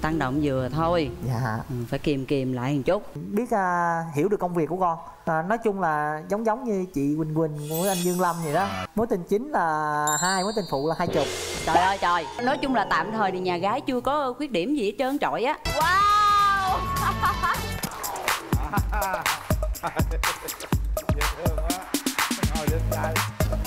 tăng động vừa thôi. Dạ. Phải kiềm kiềm lại một chút. Biết hiểu được công việc của con. Nói chung là giống như chị Quỳnh Quỳnh của anh Dương Lâm vậy đó. Mối tình chính là 2, mối tình phụ là 20. Trời ơi trời. Nói chung là tạm thời thì nhà gái chưa có khuyết điểm gì hết trơn trọi á. Wow. Dễ thương quá. Ngồi lên trai.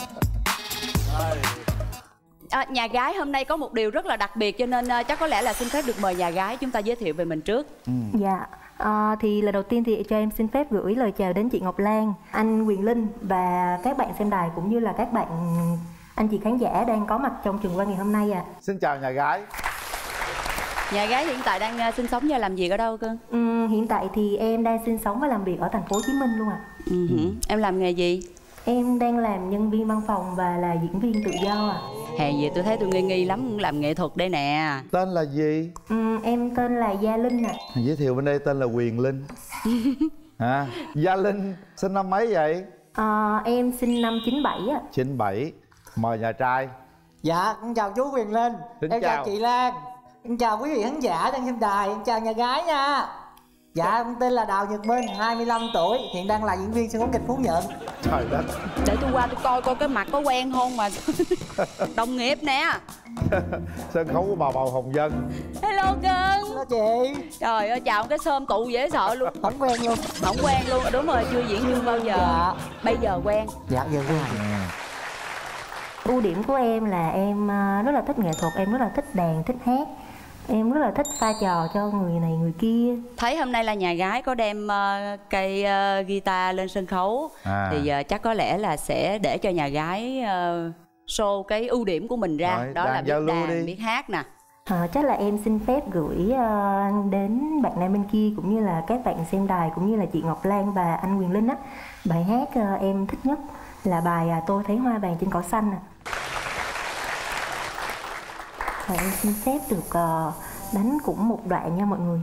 Nhà gái hôm nay có một điều rất là đặc biệt, cho nên chắc có lẽ là xin phép được mời nhà gái chúng ta giới thiệu về mình trước. Dạ, thì lần đầu tiên thì cho em xin phép gửi lời chào đến chị Ngọc Lan, anh Quyền Linh và các bạn xem đài cũng như là các bạn anh chị khán giả đang có mặt trong trường quay ngày hôm nay ạ. Xin chào nhà gái. Nhà gái hiện tại đang sinh sống và làm việc ở đâu cơ? Hiện tại thì em đang sinh sống và làm việc ở thành phố Hồ Chí Minh luôn ạ. Em làm nghề gì? Em đang làm nhân viên văn phòng và là diễn viên tự do ạ. Hèn gì tôi thấy tôi nghi nghi lắm, làm nghệ thuật đây nè. Tên là gì? Em tên là Gia Linh ạ. Giới thiệu bên đây tên là Quyền Linh. Gia Linh sinh năm mấy vậy? Em sinh năm 97 ạ. 97. Mời nhà trai. Dạ, con chào chú Quyền Linh. Em chào chị Lan. Em chào quý vị khán giả đang xem đài. Em chào nhà gái nha. Dạ, em tên là Đào Nhật Minh, 25 tuổi, hiện đang là diễn viên sân khấu kịch Phú Nhuận. Trời đất. Để tôi qua tôi coi cái mặt có quen không mà. Đồng nghiệp nè. Sân khấu của bà Bầu Hồng Vân. Hello cưng. Hello chị. Trời ơi, chào cái xôm tụ dễ sợ luôn. Không quen luôn. Không quen luôn, đúng rồi, chưa diễn viên bao giờ. Dạ. Bây giờ quen. Dạ, giờ quen. Ưu điểm của em là em rất là thích nghệ thuật, em rất là thích đàn, thích hát. Em rất là thích pha trò cho người này người kia. Thấy hôm nay là nhà gái có đem cây guitar lên sân khấu thì chắc có lẽ là sẽ để cho nhà gái show cái ưu điểm của mình ra. Rồi, đó là biết đàn, biết hát nè. Chắc là em xin phép gửi đến bạn nam bên kia cũng như là các bạn xem đài cũng như là chị Ngọc Lan và anh Quyền Linh á. Bài hát em thích nhất là bài Tôi Thấy Hoa Vàng Trên Cỏ Xanh nè. Và em xin phép được đánh cũng một đoạn nha mọi người.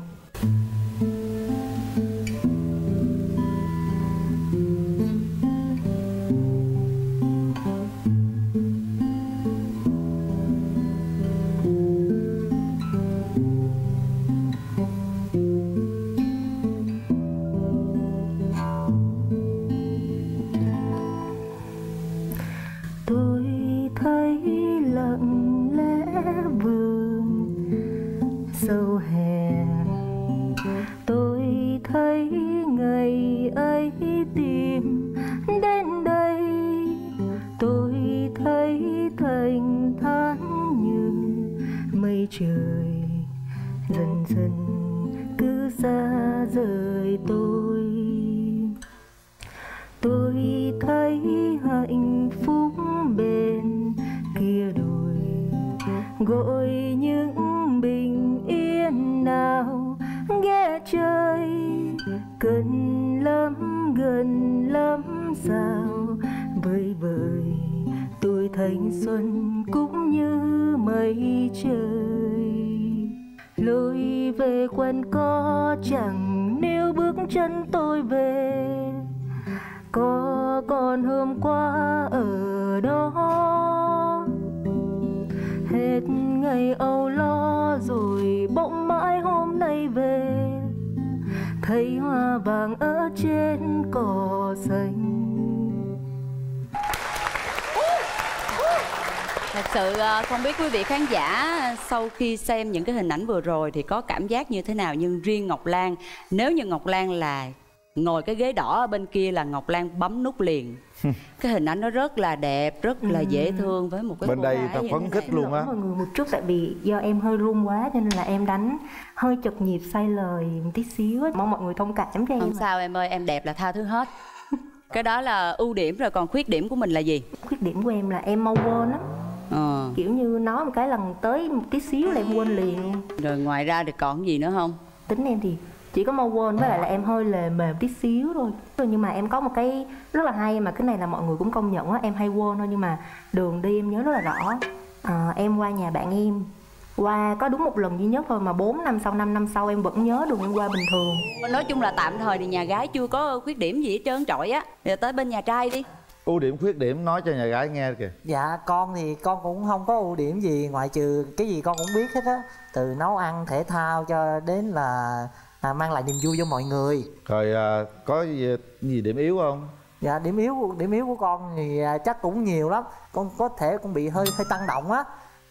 Tôi thấy lặng lẽ vườn sâu hè, tôi thấy ngày ấy tìm đến đây, tôi thấy thành thản như mây trời dần dần cứ xa rời tôi. Tôi thấy hạnh phúc bên kia đồi, gọi những bình yên nào ghé chơi, gần lắm sao vơi vợi tôi thanh xuân cũng như mây trời. Lối về quanh co chẳng nếu bước chân tôi về, có còn hôm qua ở đó. Hết ngày âu lo rồi bỗng mãi hôm nay về, thấy hoa vàng ở trên cỏ xanh. Thật sự không biết quý vị khán giả sau khi xem những cái hình ảnh vừa rồi thì có cảm giác như thế nào, nhưng riêng Ngọc Lan, nếu như Ngọc Lan là ngồi cái ghế đỏ ở bên kia là Ngọc Lan bấm nút liền. Cái hình ảnh nó rất là đẹp, rất là dễ thương với một cái bên đây ta phấn khích luôn á. Mọi người một chút tại vì do em hơi run quá cho nên là em đánh hơi chật nhịp sai lời một tí xíu. Mong mọi người thông cảm cho em. Không sao em ơi, em đẹp là tha thứ hết. Cái đó là ưu điểm rồi, còn khuyết điểm của mình là gì? Khuyết điểm của em là em mau quên lắm. Kiểu như nói một cái lần tới một tí xíu là em quên liền luôn. Rồi ngoài ra thì còn gì nữa không? Tính em thì chỉ có mau quên với lại là em hơi lề mề tí xíu thôi. Nhưng mà em có một cái rất là hay mà cái này là mọi người cũng công nhận á, em hay quên thôi nhưng mà đường đi em nhớ rất là rõ. Em qua nhà bạn em, qua có đúng một lần duy nhất thôi mà 4 năm sau, 5 năm sau em vẫn nhớ đường em qua bình thường. Nói chung là tạm thời thì nhà gái chưa có khuyết điểm gì hết trơn trọi á. Giờ tới bên nhà trai đi. Ưu điểm khuyết điểm nói cho nhà gái nghe kìa. Dạ con thì con cũng không có ưu điểm gì, ngoại trừ cái gì con cũng biết hết á, từ nấu ăn, thể thao cho đến là mang lại niềm vui cho mọi người. Rồi có gì điểm yếu không? Dạ điểm yếu của con thì chắc cũng nhiều lắm. Con có thể con bị hơi tăng động á.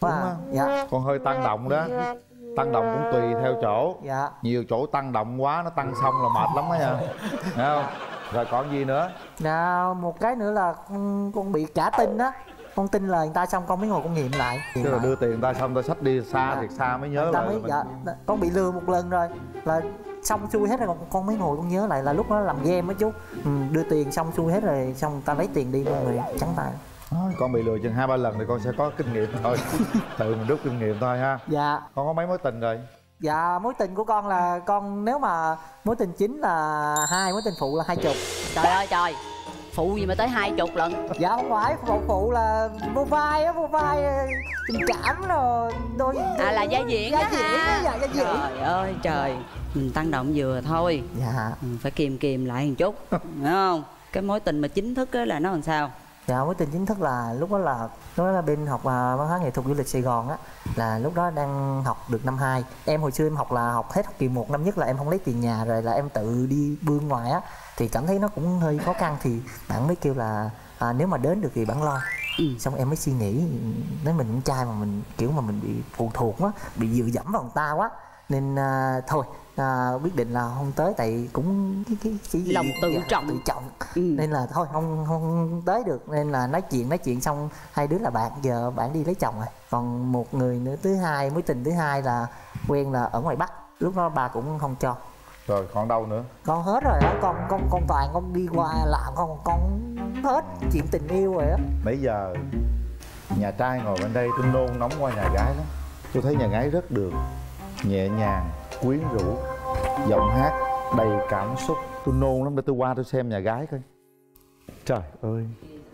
Dạ. Con hơi tăng động đó. Tăng động cũng tùy theo chỗ. Dạ. Nhiều chỗ tăng động quá nó tăng xong là mệt lắm đó nha. Thấy không? Rồi còn gì nữa? Dạ, một cái nữa là con bị cả tin á. Con tin lời người ta xong con mới ngồi con nghiệm lại. Tức là đưa tiền người ta xong ta xách đi xa thiệt xa mới nhớ lại. Dạ, con bị lừa một lần rồi là xong xuôi hết rồi con mới ngồi con nhớ lại là lúc đó làm game á chú. Đưa tiền xong xuôi hết rồi, xong người ta lấy tiền đi luôn rồi trắng tay. Con bị lừa chừng 2-3 lần thì con sẽ có kinh nghiệm thôi. Tự mình rút kinh nghiệm thôi ha. Dạ. Con có mấy mối tình rồi? Dạ mối tình của con là con, nếu mà mối tình chính là 2, mối tình phụ là 20. Trời ơi trời, phụ gì mà tới 20 lần? Dạ không phải, phụ là vô vai á, vô vai tình cảm rồi đôi. Là gia diễn á hả? Dạ, gia diễn. Trời ơi trời, mình tăng động vừa thôi. Dạ. Phải kìm kìm lại một chút, hiểu không? Cái mối tình mà chính thức á là nó làm sao? Dạ mối tình chính thức là lúc đó là bên học văn hóa nghệ thuật du lịch Sài Gòn á, là lúc đó đang học được năm 2. Em hồi xưa em học là học hết học kỳ 1 năm nhất là em không lấy tiền nhà, rồi là em tự đi bươn ngoài á, thì cảm thấy nó cũng hơi khó khăn, thì bạn mới kêu là nếu mà đến được thì bạn lo. Xong em mới suy nghĩ, nếu mình con trai mà mình kiểu mà mình bị phụ thuộc á, bị dựa dẫm vào người ta quá, nên thôi quyết định là không tới, tại cũng cái gì lòng tự trọng nên là thôi không tới được, nên là nói chuyện xong hai đứa là bạn, giờ bạn đi lấy chồng rồi. Còn một người nữa mối tình thứ hai là quen là ở ngoài Bắc, lúc đó bà cũng không cho. Rồi còn đâu nữa? Con hết rồi đó, con toàn con đi qua làm con hết chuyện tình yêu rồi á. Nãy giờ nhà trai ngồi bên đây tôi nôn nóng qua nhà gái lắm. Tôi thấy nhà gái rất được, nhẹ nhàng, quyến rũ, giọng hát đầy cảm xúc. Tôi nôn lắm, để tôi qua tôi xem nhà gái coi. Trời ơi,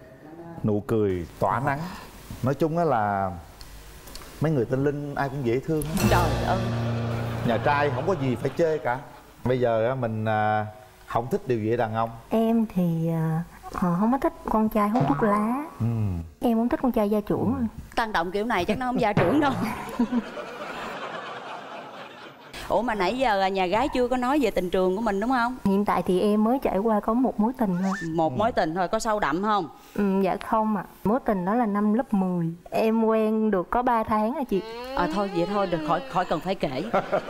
nụ cười tỏa nắng. Nói chung á là mấy người tên Linh ai cũng dễ thương. Trời ơi, nhà trai không có gì phải chê cả. Bây giờ mình không thích điều gì ở đàn ông? Em thì không có thích con trai hút thuốc lá. Em không thích con trai gia trưởng. tăng động kiểu này chắc nó không gia trưởng đâu. Ủa mà nãy giờ nhà gái chưa có nói về tình trường của mình đúng không? Hiện tại thì em mới trải qua có một mối tình thôi. Một mối tình thôi, có sâu đậm không? Dạ không ạ. Mối tình đó là năm lớp 10. Em quen được có 3 tháng à chị. Thôi vậy thôi, được, khỏi cần phải kể.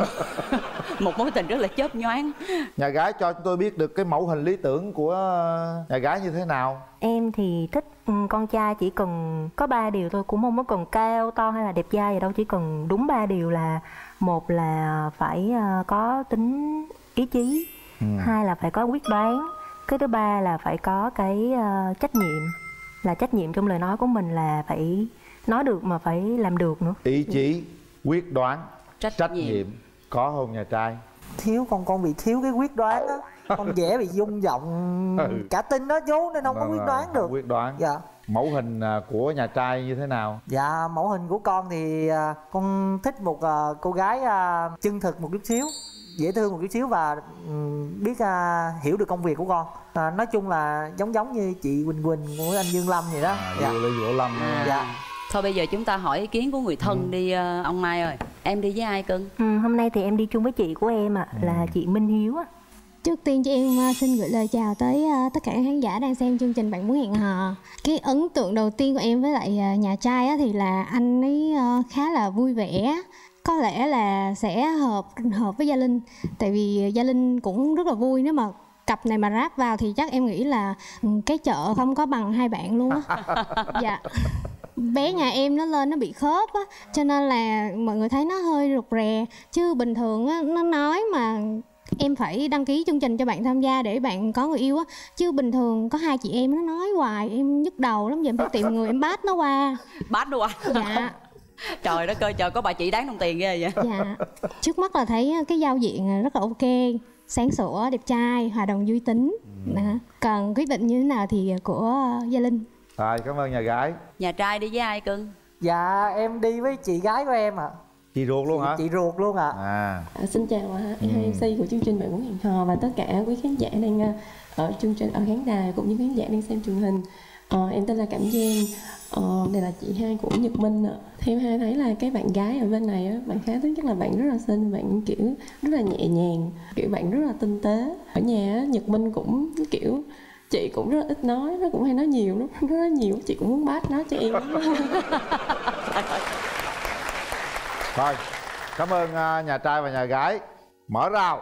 Một mối tình rất là chớp nhoáng. Nhà gái cho chúng tôi biết được cái mẫu hình lý tưởng của nhà gái như thế nào? Em thì thích con trai chỉ cần có 3 điều thôi, cũng không có cần cao to hay là đẹp trai gì đâu, chỉ cần đúng 3 điều là: một là phải có tính ý chí, hai là phải có quyết đoán, cái thứ ba là phải có cái trách nhiệm, là trách nhiệm trong lời nói của mình là phải nói được mà phải làm được nữa. Ý chí, quyết đoán, trách nhiệm có không nhà trai? Thiếu, con bị thiếu cái quyết đoán á. Con dễ bị rung giọng cả tin đó chú, nên không có quyết đoán được. Quyết đoán. Dạ. Mẫu hình của nhà trai như thế nào? Dạ mẫu hình của con thì con thích một cô gái chân thực một chút xíu, dễ thương một chút xíu, và biết hiểu được công việc của con. Nói chung là giống như chị Quỳnh của anh Dương Lâm vậy đó. Dạ. Vũ Lâm. Dạ. Thôi bây giờ chúng ta hỏi ý kiến của người thân đi ông Mai ơi. Em đi với ai cưng? Hôm nay thì em đi chung với chị của em là chị Minh Hiếu á. Trước tiên cho em xin gửi lời chào tới tất cả khán giả đang xem chương trình Bạn Muốn Hẹn Hò. Cái ấn tượng đầu tiên của em với lại nhà trai thì là anh ấy khá là vui vẻ. Có lẽ là sẽ hợp với Gia Linh. Tại vì Gia Linh cũng rất là vui, nếu mà cặp này mà ráp vào thì chắc em nghĩ là cái chợ không có bằng hai bạn luôn á. Dạ. Bé nhà em nó lên nó bị khớp á, cho nên là mọi người thấy nó hơi rụt rè. Chứ bình thường á, nó nói mà em phải đăng ký chương trình cho bạn tham gia để bạn có người yêu á, chứ bình thường có hai chị em nó nói hoài em nhức đầu lắm, giờ em phải tìm người em bắt nó qua. Bắt nó qua? Dạ. Trời đất ơi trời, có bà chị đáng đồng tiền ghê vậy. Dạ. Trước mắt là thấy cái giao diện rất là ok, sáng sủa, đẹp trai, hòa đồng vui tính. Còn quyết định như thế nào thì của Gia Linh. Rồi, cảm ơn nhà gái. Nhà trai đi với ai cưng? Dạ em đi với chị gái của em ạ. Chị ruột luôn hả? Chị ruột luôn ạ. Xin chào hai MC của chương trình Bạn Muốn Hẹn Hò và tất cả quý khán giả đang ở chương trình, ở khán đài cũng như khán giả đang xem truyền hình. Em tên là Cẩm Giang. Đây là chị hai của Nhật Minh ạ. Theo hai thấy là cái bạn gái ở bên này á, bạn khá tính chắc là bạn rất là xinh, bạn kiểu rất là nhẹ nhàng, kiểu bạn rất là tinh tế. Ở nhà á, Nhật Minh cũng kiểu chị cũng rất là ít nói, nó cũng hay nói nhiều, nó nói nhiều, chị cũng muốn bắt nó cho em. Thôi, cảm ơn nhà trai và nhà gái. Mở rào.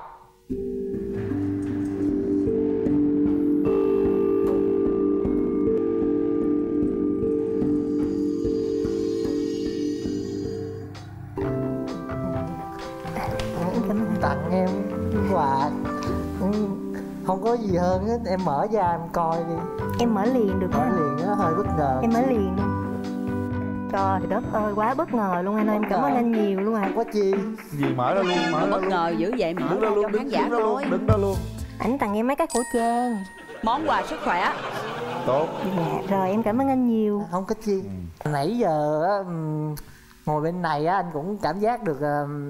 Tặng em quà không có gì hơn hết, em mở ra em coi đi. Em mở liền được Mở không? liền á, hơi bất ngờ. Em mở liền đi. Trời đất ơi, quá bất ngờ luôn anh ơi, em cảm ơn anh nhiều luôn Không có chi. Gì mở ra luôn, mở ra Bất luôn. ngờ dữ vậy, mở Đứng ra đó luôn, cho khán giả thôi. đứng đó luôn. Ảnh tặng em mấy cái khẩu trang. Món quà sức khỏe. Tốt. Dạ, rồi em cảm ơn anh nhiều. Không có chi. Nãy giờ á, ngồi bên này á, anh cũng cảm giác được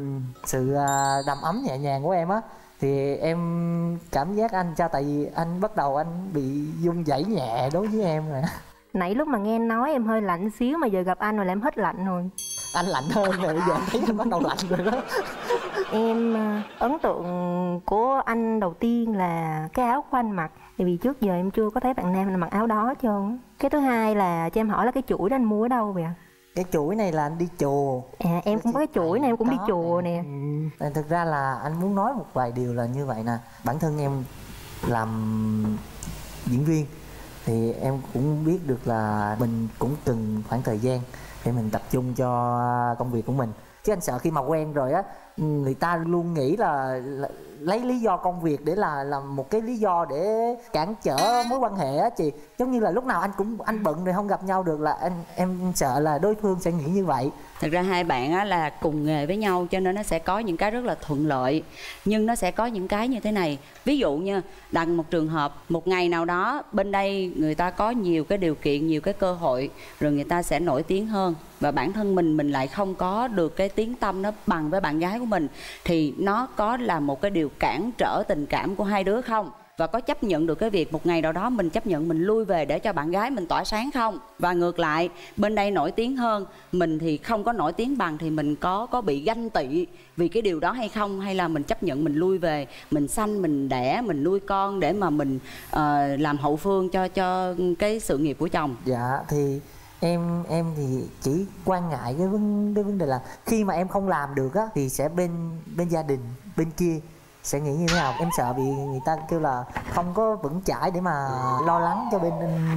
sự đầm ấm nhẹ nhàng của em á. Thì em cảm giác anh cho, tại vì anh bắt đầu anh bị run rẩy nhẹ đối với em rồi. Nãy lúc mà nghe anh nói em hơi lạnh xíu, mà giờ gặp anh rồi là em hết lạnh rồi. Anh lạnh hơn rồi, bây giờ em thấy anh bắt đầu lạnh rồi đó. Em ấn tượng của anh đầu tiên là cái áo của anh mặc. Tại vì trước giờ em chưa có thấy bạn nam nào mặc áo đó hết trơn. Cái thứ hai là cho em hỏi là cái chuỗi đó anh mua ở đâu vậy ạ? Cái chuỗi này là anh đi chùa. À, em cũng có cái chuỗi này, em cũng đi chùa nè. Thực ra là anh muốn nói một vài điều là như vậy nè. Bản thân em làm diễn viên thì em cũng biết được là mình cũng cần khoảng thời gian để mình tập trung cho công việc của mình. Chứ anh sợ khi mà quen rồi á, người ta luôn nghĩ là lấy lý do công việc để là một cái lý do để cản trở mối quan hệ á chị. Giống như là lúc nào anh bận rồi không gặp nhau được là em sợ là đối phương sẽ nghĩ như vậy. Thực ra hai bạn á là cùng nghề với nhau cho nên nó sẽ có những cái rất là thuận lợi, nhưng nó sẽ có những cái như thế này. Ví dụ như đặt một trường hợp một ngày nào đó bên đây người ta có nhiều cái điều kiện, nhiều cái cơ hội, rồi người ta sẽ nổi tiếng hơn, và bản thân mình lại không có được cái tiếng tăm nó bằng với bạn gái của mình, thì nó có là một cái điều cản trở tình cảm của hai đứa không? Và có chấp nhận được cái việc một ngày nào đó mình chấp nhận mình lui về để cho bạn gái mình tỏa sáng không? Và ngược lại, bên đây nổi tiếng hơn, mình thì không có nổi tiếng bằng, thì mình có bị ganh tị vì cái điều đó hay không? Hay là mình chấp nhận mình lui về, mình sanh, mình đẻ, mình nuôi con để mà mình làm hậu phương cho cái sự nghiệp của chồng? Dạ thì em thì chỉ quan ngại cái vấn đề là khi mà em không làm được á thì sẽ bên gia đình bên kia sẽ nghĩ như thế nào. Em sợ bị người ta kêu là không có vững chãi để mà lo lắng cho bên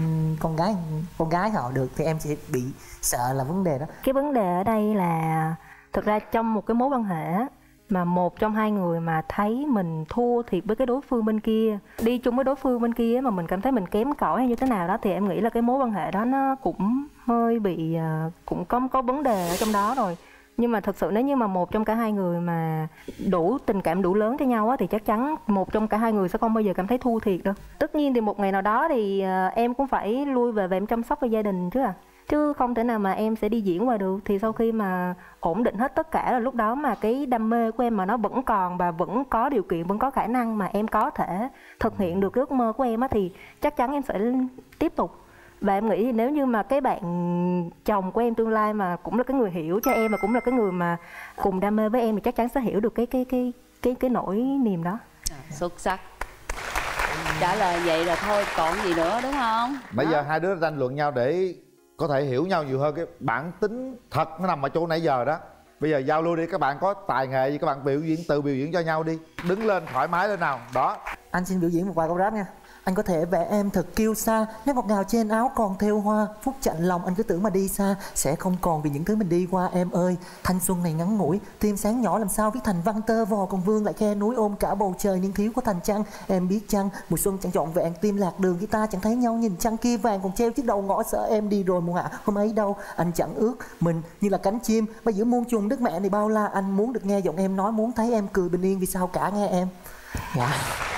con gái họ được, thì em sẽ bị sợ là vấn đề đó. Cái vấn đề ở đây là thực ra trong một cái mối quan hệ mà một trong hai người mà thấy mình thua thiệt với cái đối phương bên kia, đi chung với đối phương bên kia mà mình cảm thấy mình kém cỏi hay như thế nào đó, thì em nghĩ là cái mối quan hệ đó nó cũng hơi bị cũng có vấn đề ở trong đó rồi. Nhưng mà thực sự nếu như mà một trong cả hai người mà đủ tình cảm đủ lớn cho nhau á, thì chắc chắn một trong cả hai người sẽ không bao giờ cảm thấy thua thiệt đâu. Tất nhiên thì một ngày nào đó thì em cũng phải lui về và em chăm sóc cho gia đình chứ không thể nào mà em sẽ đi diễn qua được. Thì sau khi mà ổn định hết tất cả là lúc đó mà cái đam mê của em mà nó vẫn còn và vẫn có điều kiện, vẫn có khả năng mà em có thể thực hiện được cái ước mơ của em á, thì chắc chắn em sẽ tiếp tục. Và em nghĩ thì nếu như mà cái bạn chồng của em tương lai mà cũng là cái người hiểu cho em, mà cũng là cái người mà cùng đam mê với em, thì chắc chắn sẽ hiểu được cái nỗi niềm đó. Xuất sắc. Trả lời vậy là thôi còn gì nữa, đúng không? Bây giờ hai đứa tranh luận nhau để có thể hiểu nhau nhiều hơn. Cái bản tính thật nó nằm ở chỗ nãy giờ đó. Bây giờ giao lưu đi, các bạn có tài nghệ gì các bạn biểu diễn cho nhau đi. Đứng lên thoải mái lên nào. Đó. Anh xin biểu diễn một vài câu rap nha. Anh có thể vẽ em thật kiêu sa, nét ngọt ngào trên áo còn thêu hoa. Phút chạnh lòng anh cứ tưởng mà đi xa sẽ không còn vì những thứ mình đi qua. Em ơi, thanh xuân này ngắn ngủi, tim sáng nhỏ làm sao viết thành văn tơ vò, còn vương lại khe núi ôm cả bầu trời nhưng thiếu có thành trăng. Em biết chăng mùa xuân chẳng trọn vẹn, tim lạc đường khi ta chẳng thấy nhau, nhìn trăng kia vàng còn treo chiếc đầu ngõ, sợ em đi rồi mùa hạ hôm ấy đâu. Anh chẳng ước mình như là cánh chim bay giữa muôn trùng đất mẹ này bao la. Anh muốn được nghe giọng em nói, muốn thấy em cười bình yên vì sao cả nghe em. Dạ.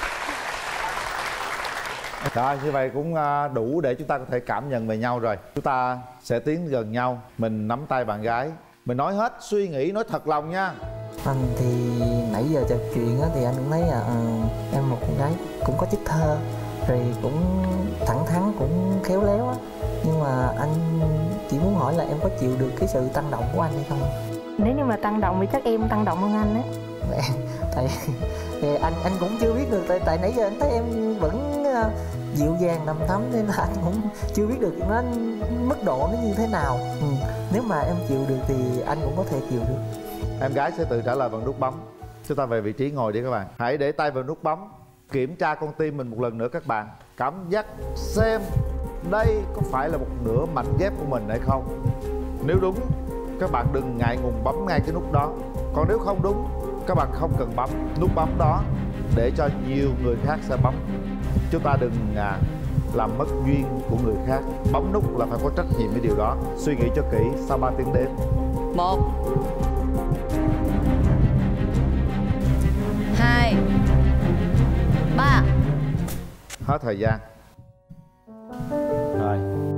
Rồi, như vậy cũng đủ để chúng ta có thể cảm nhận về nhau rồi. Chúng ta sẽ tiến gần nhau, mình nắm tay bạn gái, mình nói hết suy nghĩ, nói thật lòng nha. Anh thì nãy giờ trò chuyện á, thì anh cũng thấy là em một con gái cũng có chất thơ, rồi cũng thẳng thắn, cũng khéo léo á. Nhưng mà anh chỉ muốn hỏi là em có chịu được cái sự tăng động của anh hay không? Nếu như mà tăng động thì chắc em tăng động hơn anh á. Tại anh cũng chưa biết được, tại nãy giờ anh thấy em vẫn dịu dàng đầm thắm, nên là anh cũng chưa biết được nó mức độ nó như thế nào. Nếu mà em chịu được thì anh cũng có thể chịu được. Em gái sẽ tự trả lời bằng nút bấm. Chúng ta về vị trí ngồi đi các bạn. Hãy để tay vào nút bấm, kiểm tra con tim mình một lần nữa các bạn. Cảm giác xem đây có phải là một nửa mảnh ghép của mình hay không. Nếu đúng, các bạn đừng ngại ngùng bấm ngay cái nút đó. Còn nếu không đúng, các bạn không cần bấm nút bấm đó, để cho nhiều người khác sẽ bấm. Chúng ta đừng làm mất duyên của người khác. Bấm nút là phải có trách nhiệm với điều đó. Suy nghĩ cho kỹ sau 3 tiếng đếm. 1 2 3. Hết thời gian. Rồi.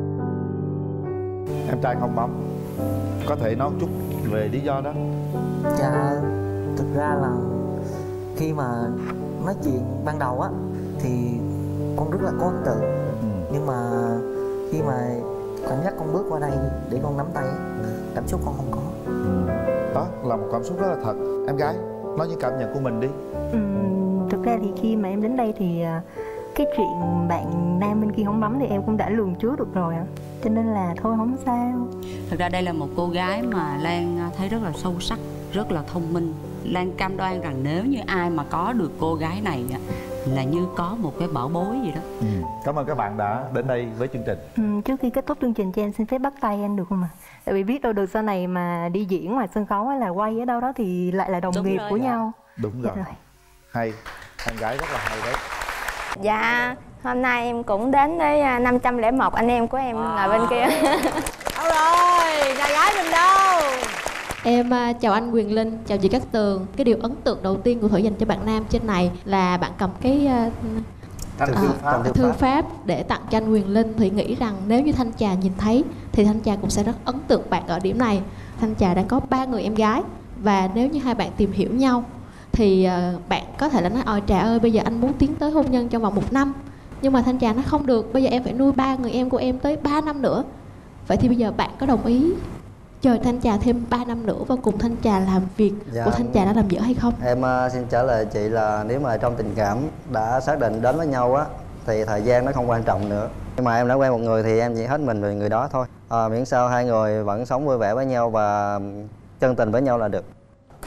Em trai không bấm. Có thể nói một chút về lý do đó. Dạ, thực ra là khi mà nói chuyện ban đầu á thì con rất là có ấn tượng. Nhưng mà khi mà cảm giác con bước qua đây để con nắm tay, cảm xúc con không có. Đó là một cảm xúc rất là thật. Em gái, nói những cảm nhận của mình đi. Thực ra thì khi mà em đến đây thì cái chuyện bạn nam bên kia không bấm thì em cũng đã lường trước được rồi ạ. Cho nên là thôi không sao. Thực ra đây là một cô gái mà Lan thấy rất là sâu sắc, rất là thông minh. Lan cam đoan rằng nếu như ai mà có được cô gái này là như có một cái bảo bối gì đó. Cảm ơn các bạn đã đến đây với chương trình. Trước khi kết thúc chương trình cho em xin phép bắt tay anh được không ạ? Tại vì biết đâu được sau này mà đi diễn ngoài sân khấu hay là quay ở đâu đó thì lại là đồng nghiệp của nhau. Đúng rồi. Hay, em gái rất là hay đấy. Dạ, hôm nay em cũng đến với 501 anh em của em ngồi bên kia. Đâu rồi, nhà gái mình đâu? Em chào anh Quyền Linh, chào chị Cát Tường. Cái điều ấn tượng đầu tiên của Thủy dành cho bạn nam trên này là bạn cầm cái thư pháp để tặng cho anh Quyền Linh. Thủy nghĩ rằng nếu như Thanh Trà nhìn thấy thì Thanh Trà cũng sẽ rất ấn tượng bạn ở điểm này. Thanh Trà đang có 3 người em gái, và nếu như hai bạn tìm hiểu nhau thì bạn có thể là nói Trà ơi, bây giờ anh muốn tiến tới hôn nhân trong vòng 1 năm. Nhưng mà Thanh Trà nói không được, bây giờ em phải nuôi 3 người em của em tới 3 năm nữa. Vậy thì bây giờ bạn có đồng ý chờ Thanh Trà thêm 3 năm nữa và cùng Thanh Trà làm việc của Thanh Trà đã làm dở hay không? Em xin trả lời chị là nếu mà trong tình cảm đã xác định đến với nhau á thì thời gian nó không quan trọng nữa. Nhưng mà em đã quen một người thì em chỉ hết mình về người đó thôi. Miễn sao hai người vẫn sống vui vẻ với nhau và chân tình với nhau là được.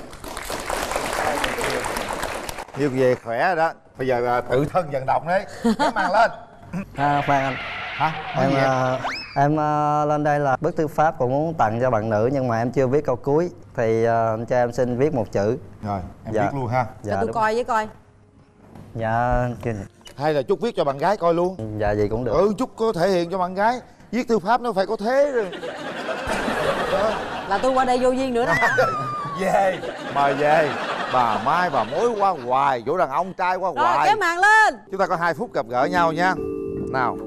Như về khỏe rồi đó. Bây giờ tự thân vận động đấy. Kéo màn lên. Khoan anh. Hả? Em lên đây là bức thư pháp cũng muốn tặng cho bạn nữ, nhưng mà em chưa viết câu cuối thì cho em xin viết một chữ. Rồi, em viết luôn ha. Cho tôi coi với coi. Dạ. Hay là Trúc viết cho bạn gái coi luôn. Dạ gì cũng được. Trúc có thể hiện cho bạn gái. Viết thư pháp nó phải có thế rồi. Là tôi qua đây vô duyên nữa đó hả? Về, mời về. Bà Mai bà mối qua hoài, chỗ đàn ông trai qua hoài. Rồi kéo màn lên. Chúng ta có 2 phút gặp gỡ nhau nha. Nào.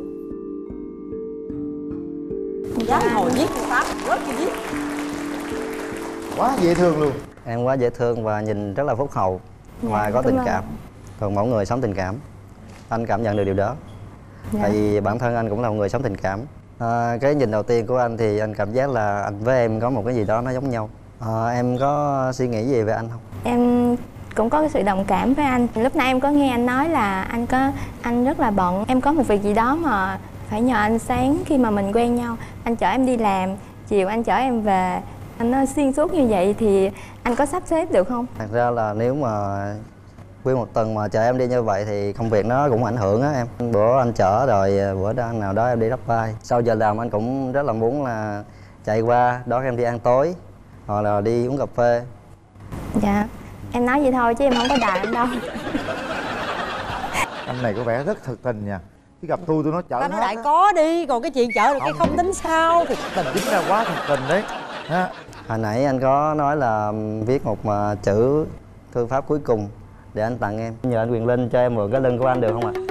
Dám ngồi viết thư pháp, rất là viết. Quá dễ thương luôn. Em quá dễ thương và nhìn rất là phúc hậu và có tình cảm. Còn mỗi người sống tình cảm, anh cảm nhận được điều đó. Tại vì bản thân anh cũng là một người sống tình cảm. Cái nhìn đầu tiên của anh thì anh cảm giác là anh với em có một cái gì đó nó giống nhau. Em có suy nghĩ gì về anh không? Em cũng có cái sự đồng cảm với anh. Lúc nãy em có nghe anh nói là anh rất là bận. Em có một việc gì đó mà phải nhờ anh. Sáng khi mà mình quen nhau, anh chở em đi làm, chiều anh chở em về. Anh nói xuyên suốt như vậy thì anh có sắp xếp được không? Thật ra là nếu mà nguyên một tuần mà chở em đi như vậy thì công việc nó cũng ảnh hưởng á em. Bữa anh chở rồi bữa nào đó em đi đắp vai. Sau giờ làm anh cũng rất là muốn là chạy qua đón em đi ăn tối hoặc là đi uống cà phê. Dạ, em nói vậy thôi chứ em không có đài anh đâu. Anh này có vẻ rất thực tình nha. Chứ gặp tôi nói chở Ta nói đại có đi, còn cái chuyện chở được cái không tính sao. Thì tình chính là quá thực tình đấy ha. Hồi nãy anh có nói là viết một chữ thư pháp cuối cùng để anh tặng em. Nhờ anh Quyền Linh cho em mượn cái lưng của anh được không ạ?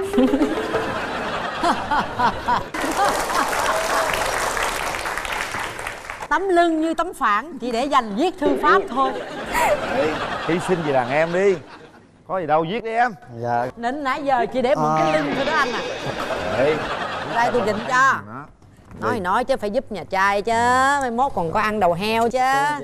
Tấm lưng như tấm phản chỉ để dành viết thư pháp thôi. Hy sinh vì đàn em đi. Có gì đâu, viết đi em. Dạ. Đến nãy giờ chỉ để một cái link thôi đó anh à. Đây. Đây tôi chỉnh cho. Nói chứ phải giúp nhà trai chứ, mai mốt còn có ăn đầu heo chứ.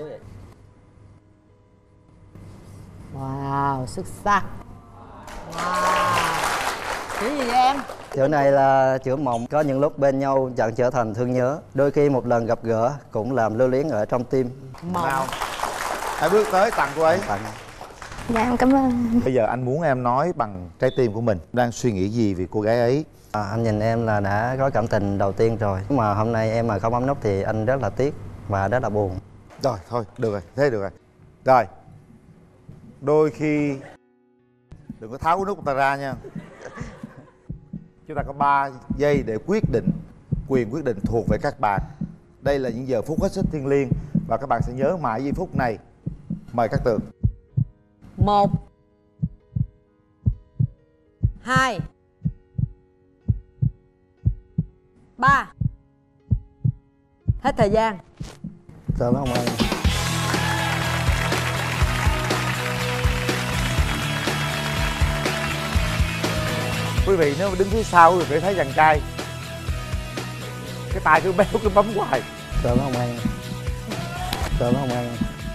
Wow, xuất sắc. Wow. Chữ gì vậy em? Chữ này là chữ mộng. Có những lúc bên nhau chẳng trở thành thương nhớ, đôi khi một lần gặp gỡ cũng làm lưu luyến ở trong tim. Mộng. Nào, hãy bước tới tặng cô ấy. Tặng. Dạ em cảm ơn. Bây giờ anh muốn em nói bằng trái tim của mình, đang suy nghĩ gì về cô gái ấy? Anh nhìn em là đã có cảm tình đầu tiên rồi, mà hôm nay em mà không bấm nút thì anh rất là tiếc và rất là buồn. Rồi thôi, được rồi, thế được rồi. Rồi, đôi khi đừng có tháo cái nút người ta ra nha. Chúng ta có 3 giây để quyết định. Quyền quyết định thuộc về các bạn. Đây là những giờ phút hết sức thiêng liêng và các bạn sẽ nhớ mãi giây phút này. Mời các Tường. 1 2 3. Hết thời gian. Cảm ơn anh. Quý vị nếu mà đứng phía sau thì phải thấy chàng trai cái tay cứ béo cứ bấm hoài. Cảm ơn anh. Cảm ơn anh.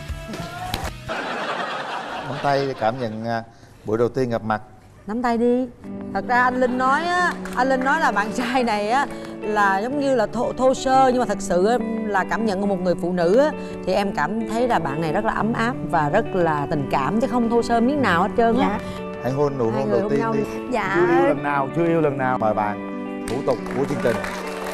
Nắm tay để cảm nhận buổi đầu tiên gặp mặt. Nắm tay đi. Thật ra anh Linh nói á, anh Linh nói là bạn trai này á là giống như là thô sơ, nhưng mà thật sự á, là cảm nhận của một người phụ nữ á, thì em cảm thấy là bạn này rất là ấm áp và rất là tình cảm chứ không thô sơ miếng nào hết trơn á. Hãy hôn nụ hôn đầu tiên đi. Dạ. Chưa yêu lần nào, chưa yêu lần nào. Mời bạn. Thủ tục của chương trình.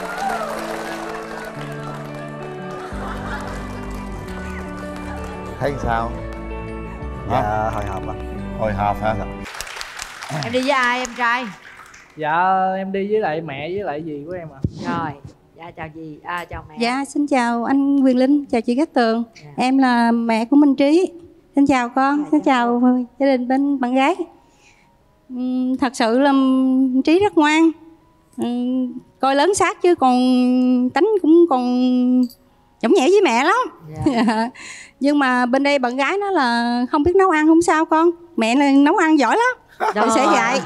Thấy sao? Dạ, hồi hộp ạ. Hồi hộp hả? Em đi với ai em trai? Dạ em đi với lại mẹ với lại dì của em ạ. Rồi, dạ chào dì, chào mẹ. Dạ xin chào anh Quyền Linh, chào chị Cát Tường. Em là mẹ của Minh Trí. Xin chào con, xin chào gia đình bên bạn gái. Thật sự là Trí rất ngoan, coi lớn sát chứ còn tánh cũng còn giống nhẹ với mẹ lắm. Nhưng mà bên đây bạn gái nó là không biết nấu ăn không sao con, mẹ là nấu ăn giỏi lắm, mẹ sẽ dạy.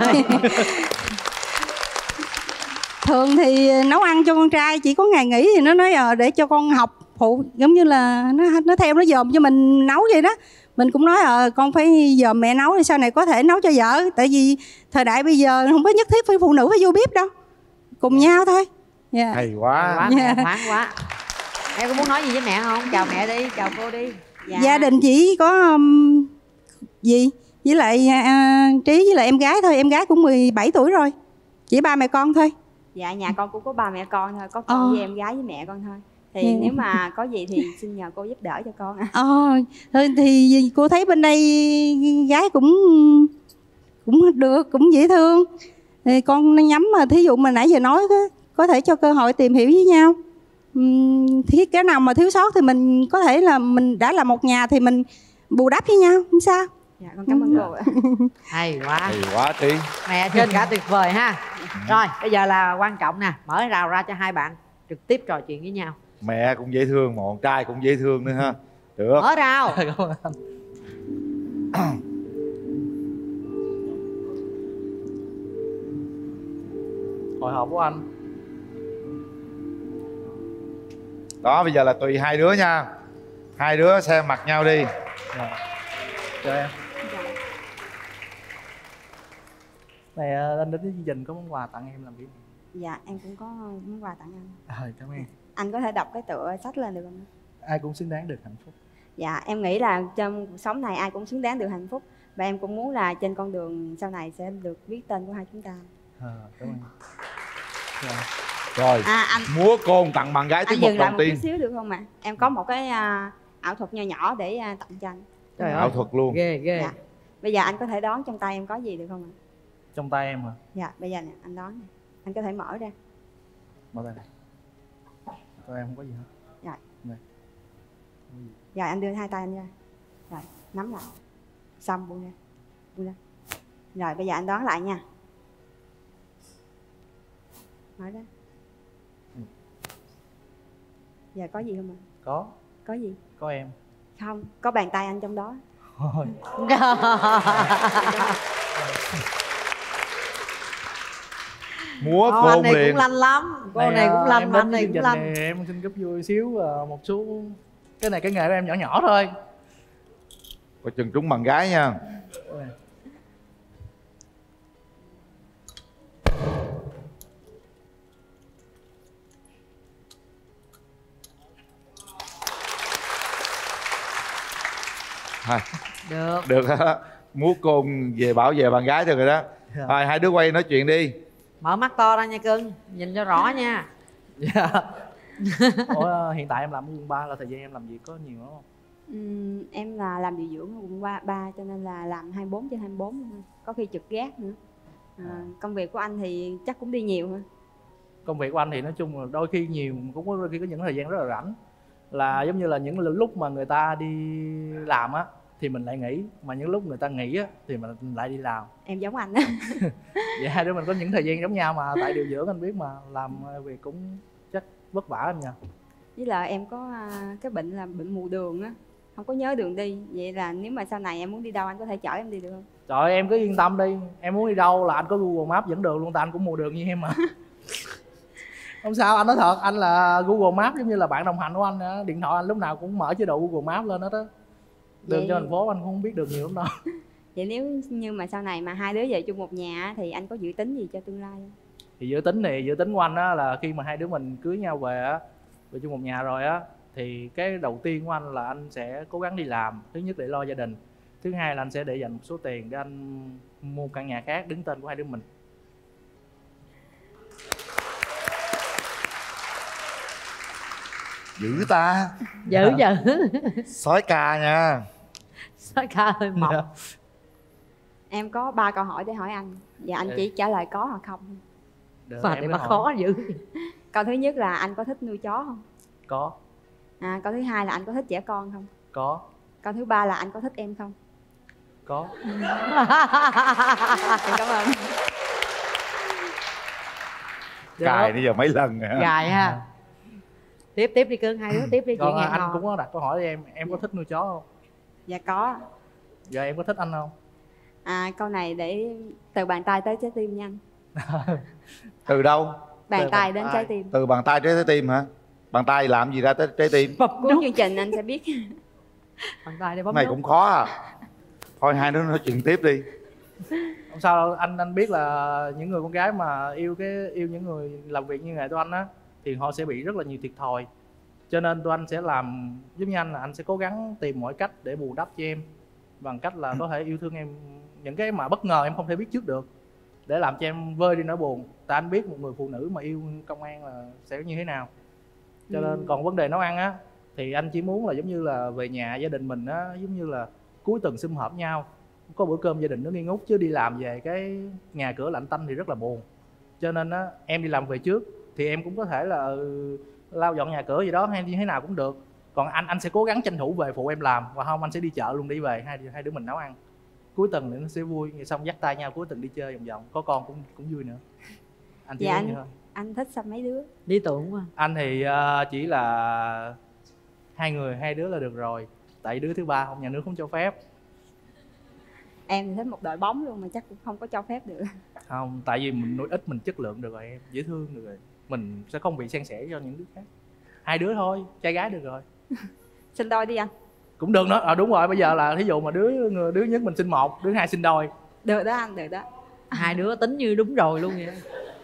Thường thì nấu ăn cho con trai chỉ có ngày nghỉ thì nó nói để cho con học phụ, giống như là nó theo nó dòm cho mình nấu vậy đó. Mình cũng nói con phải dòm mẹ nấu thì sau này có thể nấu cho vợ, tại vì thời đại bây giờ không có nhất thiết phải phụ nữ phải vô bếp đâu, cùng nhau thôi. Yeah. Hay quá. Quá mẹ thoáng quá. Em có muốn nói gì với mẹ không? Chào mẹ đi, chào cô đi. Dạ. Gia đình chỉ có gì với lại Trí với lại em gái thôi, em gái cũng 17 tuổi rồi, chỉ ba mẹ con thôi. Dạ nhà con cũng có ba mẹ con thôi, có con với em gái với mẹ con thôi. Thì nếu mà có gì thì xin nhờ cô giúp đỡ cho con. Thôi thì cô thấy bên đây gái cũng được, cũng dễ thương. Thì con nhắm mà thí dụ mà nãy giờ nói có thể cho cơ hội tìm hiểu với nhau. Thì cái nào mà thiếu sót thì mình có thể là mình đã là một nhà thì mình bù đắp với nhau, không sao. Dạ con cảm ơn cô ạ. Hay quá. Hay quá Trí. Mẹ trên cả tuyệt vời ha. Rồi bây giờ là quan trọng nè, mở rào ra cho hai bạn trực tiếp trò chuyện với nhau. Mẹ cũng dễ thương, mà con trai cũng dễ thương nữa ha. Được. Mở rào. Cảm ơn anh. Hồi hộp của anh. Đó, bây giờ là tùy hai đứa nha. Hai đứa xem mặt nhau đi. Rồi. Chào em. Này anh đến với chương trình có món quà tặng em làm kỷ niệm. Dạ em cũng có món quà tặng anh. Cảm ơn. Anh có thể đọc cái tựa sách lên được không? Ai cũng xứng đáng được hạnh phúc. Dạ em nghĩ là trong cuộc sống này ai cũng xứng đáng được hạnh phúc. Và em cũng muốn là trên con đường sau này sẽ được biết tên của hai chúng ta. Cảm ơn. Rồi, anh múa côn tặng bạn gái tiết mục đầu tiên. Chút xíu được không ạ? Em có một cái ảo thuật nho nhỏ để tặng cho anh. Trời ảo thuật luôn. Ghê. Dạ. Bây giờ anh có thể đoán trong tay em có gì được không ạ? Trong tay em hả? Dạ, bây giờ nè, anh đoán nè. Anh có thể mở ra. Mở tay này. Tay em không có gì hết. Rồi. Đây. Rồi anh đưa hai tay anh ra. Rồi, nắm lại. Xong buông ra. Buông ra. Rồi bây giờ anh đoán lại nha. Mở ra. Giờ có gì không ạ? Có. Có gì? Có em. Không, có bàn tay anh trong đó. Thôi. Múa Anh côn này liền. cũng lanh lắm. Cô này cũng lanh mà anh này cũng lanh. Em xin góp vui xíu một số cái này cái nghề của em nhỏ nhỏ thôi. Coi chừng trúng bạn gái nha. Thôi. Được đó. Múa côn về bảo vệ bạn gái được rồi đó. Rồi hai đứa quay nói chuyện đi. Mở mắt to ra nha cưng, nhìn cho rõ nha. Dạ. Ủa, hiện tại em làm ở quận 3 là thời gian em làm việc có nhiều không? Em là làm điều dưỡng ở quận 3 cho nên là làm 24/24 luôn. Có khi trực gác nữa. Công việc của anh thì chắc cũng đi nhiều hả? Công việc của anh thì nói chung là đôi khi nhiều, cũng có đôi khi có những thời gian rất là rảnh. Là giống như là những lúc mà người ta đi làm á thì mình lại nghỉ, mà những lúc người ta nghỉ á thì mình lại đi làm. Em giống anh á. Dạ, hai đứa mình có những thời gian giống nhau mà, tại điều dưỡng anh biết mà, làm việc cũng chắc vất vả em nha. Với lại em có cái bệnh là bệnh mù đường á, không có nhớ đường đi. Vậy là nếu mà sau này em muốn đi đâu anh có thể chở em đi được không? Trời ơi, em cứ yên tâm đi, em muốn đi đâu là anh có Google Maps dẫn đường luôn, tại anh cũng mù đường như em mà. Không sao, anh nói thật, anh là Google Maps giống như là bạn đồng hành của anh á. Điện thoại anh lúc nào cũng mở chế độ Google Maps lên hết á. Đường cho thành phố anh cũng không biết đường nhiều lắm đâu. Vậy nếu như mà sau này mà hai đứa về chung một nhà thì anh có dự tính gì cho tương lai không? Thì dự tính của anh á là khi mà hai đứa mình cưới nhau về á, về chung một nhà rồi á, thì cái đầu tiên của anh là anh sẽ cố gắng đi làm. Thứ nhất để lo gia đình, thứ hai là anh sẽ để dành một số tiền để anh mua căn nhà khác đứng tên của hai đứa mình. Dữ ta. Dữ. Sói ca nha. Sói ca hơi mỏng. Em có 3 câu hỏi để hỏi anh và anh chỉ trả lời có hoặc không. Và để mà khó dữ. Câu thứ nhất là anh có thích nuôi chó không? Có. Câu thứ hai là anh có thích trẻ con không? Có. Câu thứ ba là anh có thích em không? Có. Em cảm ơn. Cài bây giờ mấy lần rồi. Gài ha. Tiếp đi cưng, hai đứa tiếp đi. Còn anh cũng có đặt câu hỏi cho em có thích nuôi chó không? Dạ có. Giờ em có thích anh không? Câu này để từ bàn tay tới trái tim nha anh. Từ đâu? Bàn tay đến trái tim. Từ bàn tay đến trái tim hả? Bàn tay làm gì ra tới trái tim? Cuối chương trình anh sẽ biết. Bàn tay để bấm này nút. cũng khó à. Thôi hai đứa nói chuyện tiếp đi. Không sao đâu, anh biết là những người con gái mà yêu những người làm việc như nghề tụi anh á thì họ sẽ bị rất là nhiều thiệt thòi. Cho nên tụi anh sẽ làm giống như anh, là anh sẽ cố gắng tìm mọi cách để bù đắp cho em, bằng cách là có thể yêu thương em những cái mà bất ngờ em không thể biết trước được, để làm cho em vơi đi nỗi buồn. Tại anh biết một người phụ nữ mà yêu công an là sẽ như thế nào. Cho nên còn vấn đề nấu ăn á thì anh chỉ muốn là giống như là về nhà gia đình mình á, giống như là cuối tuần sum họp nhau, có bữa cơm gia đình nó nghi ngút, chứ đi làm về cái nhà cửa lạnh tanh thì rất là buồn. Cho nên á em đi làm về trước thì em cũng có thể là lau dọn nhà cửa gì đó hay như thế nào cũng được. Còn anh sẽ cố gắng tranh thủ về phụ em làm, và không anh sẽ đi chợ luôn đi về, hai đứa mình nấu ăn. Cuối tuần thì nó sẽ vui, xong dắt tay nhau cuối tuần đi chơi vòng vòng, có con cũng vui nữa. Anh chỉ dạ, như thôi. Anh thích sao mấy đứa? Lý tưởng quá. Anh thì chỉ là hai đứa là được rồi, tại đứa thứ ba nhà nước không cho phép. Em thì thích một đội bóng luôn mà chắc cũng không có cho phép được. Không, tại vì mình nuôi ít mình chất lượng được rồi em, dễ thương được rồi, mình sẽ không bị san sẻ cho những đứa khác. Hai đứa thôi, trai gái được rồi. Sinh đôi đi anh. Cũng được nữa. Đúng rồi, bây giờ là thí dụ mà đứa nhất mình sinh một, đứa hai sinh đôi. Được đó anh, được đó. Hai đứa tính như đúng rồi luôn vậy.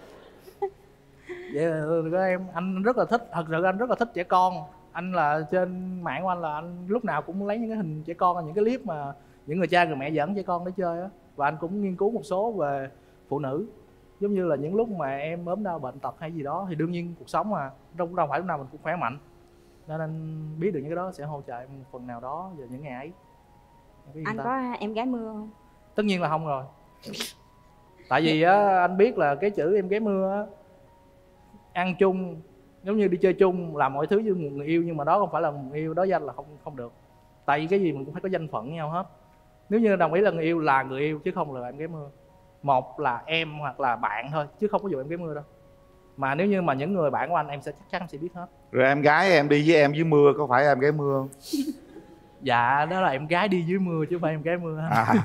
Vậy là em, anh rất là thích, thật sự anh rất là thích trẻ con. Anh là trên mạng của anh là anh lúc nào cũng lấy những cái hình trẻ con, những cái clip mà những người cha người mẹ dẫn trẻ con để chơi á. Và anh cũng nghiên cứu một số về phụ nữ, giống như là những lúc mà em ốm đau bệnh tật hay gì đó thì đương nhiên cuộc sống mà đâu phải lúc nào mình cũng khỏe mạnh, nên anh biết được những cái đó sẽ hỗ trợ em một phần nào đó vào những ngày ấy. Anh có em gái mưa không? Tất nhiên là không rồi. Tại vì á, anh biết là cái chữ em gái mưa á, ăn chung giống như đi chơi chung, làm mọi thứ với một người yêu, nhưng mà đó không phải là một người yêu, đó danh là không được. Tại vì cái gì mình cũng phải có danh phận với nhau hết. Nếu như đồng ý là người yêu chứ không là em gái mưa. Một là em hoặc là bạn thôi, chứ không có vụ em gái mưa đâu. Mà nếu như mà những người bạn của anh em sẽ chắc chắn sẽ biết hết. Rồi em gái em đi với em dưới mưa có phải em gái mưa không? Dạ đó là em gái đi dưới mưa chứ không phải em gái mưa.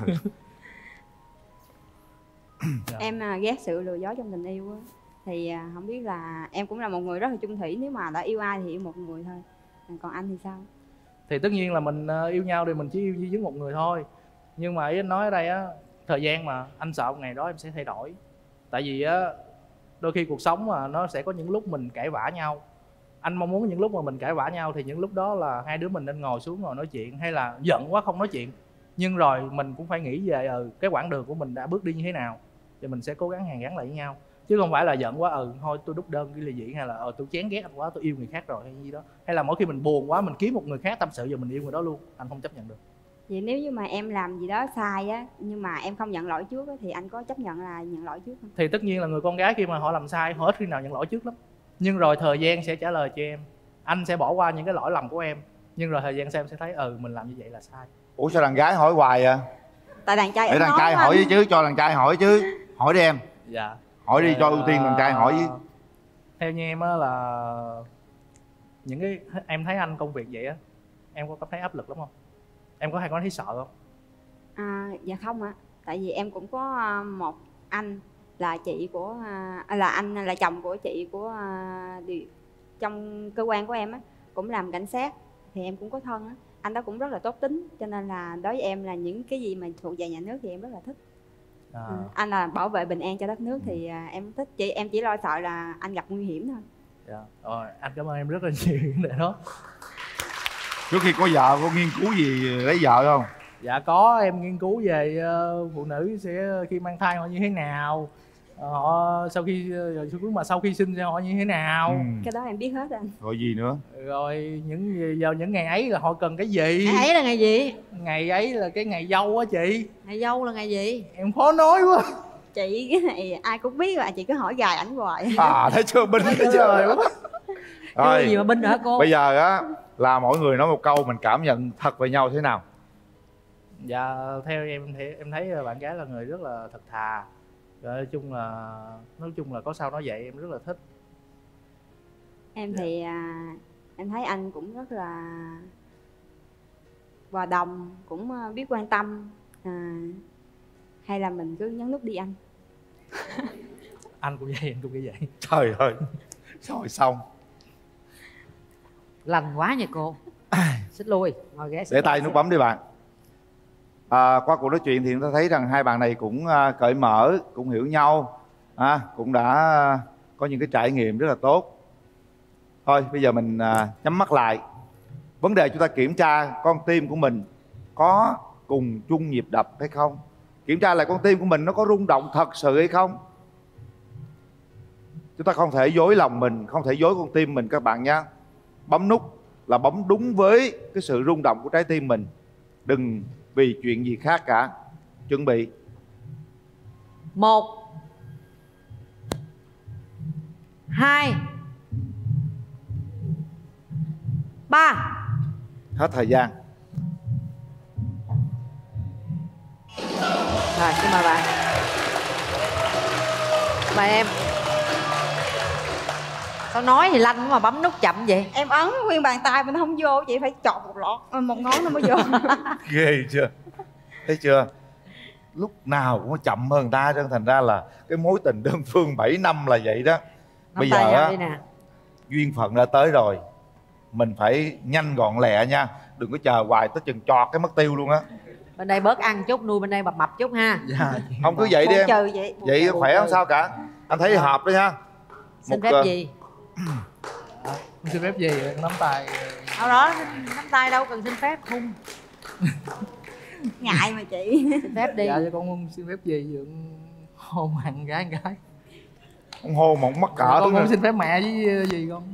Em ghét sự lừa dối trong tình yêu á. Thì không biết là em cũng là một người rất là chung thủy, nếu mà đã yêu ai thì yêu một người thôi. Còn anh thì sao? Thì tất nhiên là mình yêu nhau thì mình chỉ yêu duy nhất một người thôi. Nhưng mà ý anh nói ở đây á, thời gian mà anh sợ một ngày đó em sẽ thay đổi. Tại vì á, đôi khi cuộc sống mà nó sẽ có những lúc mình cãi vã nhau. Anh mong muốn những lúc mà mình cãi vã nhau thì những lúc đó là hai đứa mình nên ngồi xuống ngồi nói chuyện, hay là giận quá không nói chuyện. Nhưng rồi mình cũng phải nghĩ về cái quãng đường của mình đã bước đi như thế nào, thì mình sẽ cố gắng hàn gắn lại với nhau. Chứ không phải là giận quá thôi tôi đút đơn cái ly dị, hay là tôi chán ghét anh quá tôi yêu người khác rồi hay gì đó. Hay là mỗi khi mình buồn quá mình kiếm một người khác tâm sự, giờ mình yêu người đó luôn. Anh không chấp nhận được. Vậy nếu như mà em làm gì đó sai á, nhưng mà em không nhận lỗi trước á, thì anh có chấp nhận là nhận lỗi trước không? Thì tất nhiên là người con gái khi mà họ làm sai họ ít khi nào nhận lỗi trước lắm. Nhưng rồi thời gian sẽ trả lời cho em. Anh sẽ bỏ qua những cái lỗi lầm của em, nhưng rồi thời gian sau em sẽ thấy mình làm như vậy là sai. Ủa sao đàn gái hỏi hoài à? Tại đàn trai để đàn trai hỏi với chứ, cho đàn trai hỏi chứ. Hỏi đi em. Dạ. Hỏi đi, cho ưu tiên đàn trai hỏi với. Theo như em á là những cái em thấy anh công việc vậy á, em có cảm thấy áp lực lắm không? Em có hay có thấy sợ không? Dạ không ạ. Tại vì em cũng có một anh là chị của là anh là chồng của chị của trong cơ quan của em á, cũng làm cảnh sát, thì em cũng có thân á. Anh đó cũng rất là tốt tính, cho nên là đối với em là những cái gì mà thuộc về nhà nước thì em rất là thích. Anh là bảo vệ bình an cho đất nước thì em thích. Em chỉ lo sợ là anh gặp nguy hiểm thôi. Dạ. Rồi anh cảm ơn em rất là nhiều vấn đề đó. Trước khi có vợ có nghiên cứu gì lấy vợ không? Dạ có, em nghiên cứu về phụ nữ sẽ khi mang thai họ như thế nào, họ sau khi sinh ra họ như thế nào. Cái đó em biết hết anh. Rồi gì nữa? Rồi vào những ngày ấy là họ cần cái gì. Ngày ấy là ngày gì? Ngày ấy là cái ngày dâu á chị. Ngày dâu là ngày gì? Em khó nói quá. Chị cái này ai cũng biết rồi, chị cứ hỏi gài ảnh hoài. Thấy chưa, Binh thấy chưa? Rồi gì mà Binh hả cô? Bây giờ á là mỗi người nói một câu, mình cảm nhận thật về nhau thế nào? Dạ theo em thấy bạn gái là người rất là thật thà. Rồi nói chung là có sao nói vậy, em rất là thích. Em thì em thấy anh cũng rất là hòa đồng, cũng biết quan tâm. Hay là mình cứ nhấn nút đi anh. Anh cũng vậy, em cũng như vậy. Trời ơi, rồi xong. Lành quá nha cô. Xích lui, ngồi ghế. Để tay nút bấm đi bạn. Qua cuộc nói chuyện thì chúng ta thấy rằng hai bạn này cũng cởi mở, cũng hiểu nhau, cũng đã có những cái trải nghiệm rất là tốt. Thôi bây giờ mình nhắm mắt lại. Vấn đề chúng ta kiểm tra con tim của mình có cùng chung nhịp đập hay không, kiểm tra lại con tim của mình nó có rung động thật sự hay không. Chúng ta không thể dối lòng mình, không thể dối con tim mình các bạn nhé. Bấm nút là bấm đúng với cái sự rung động của trái tim mình, đừng vì chuyện gì khác cả. Chuẩn bị 1 2 3. Hết thời gian. Rồi, xin mời bạn. Mời em. Sao nói thì lanh mà bấm nút chậm vậy? Em ấn nguyên bàn tay mình không vô, chị phải chọt một ngón nó mới vô. Ghê chưa? Thấy chưa? Lúc nào cũng chậm hơn người ta, cho thành ra là cái mối tình đơn phương 7 năm là vậy đó. Bây giờ á, duyên phận đã tới rồi, mình phải nhanh gọn lẹ nha. Đừng có chờ hoài tới chừng chọt cái mất tiêu luôn á. Bên đây bớt ăn chút, nuôi bên đây mập mập chút ha. Dạ. Không cứ vậy đi em. Vậy khỏe không sao cả. Anh thấy hợp đó nha. Xin phép gì? Xin phép gì? Nắm tay. Đâu đó, nắm tay đâu cần xin phép, hung. Ngại mà chị. Xin phép đi. Dạ cho con không xin phép gì, Dượng hôn bạn gái Con hôn mà không mắc cỡ. Con không xin phép mẹ với gì con.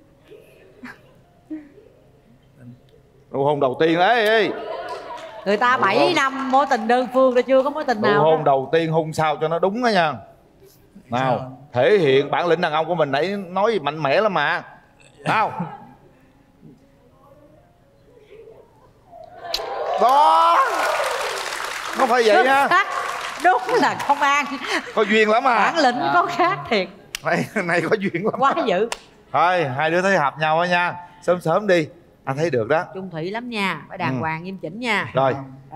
Nụ hôn đầu tiên ấy. Người ta 7 năm mối tình đơn phương rồi chưa có mối tình nào. Nụ hôn đầu tiên hôn sao cho nó đúng đó nha. Nào, thể hiện bản lĩnh đàn ông của mình. Nãy nói gì mạnh mẽ lắm mà. Nào. Đó. Không phải vậy ha. Đúng là công an. Có duyên lắm à. Bản lĩnh có khác thiệt. Này có duyên lắm. Quá dữ. Thôi, hai đứa thấy hợp nhau á nha. Sớm sớm đi. Anh thấy được đó. chung thủy lắm nha, phải đàng hoàng nghiêm chỉnh nha. Rồi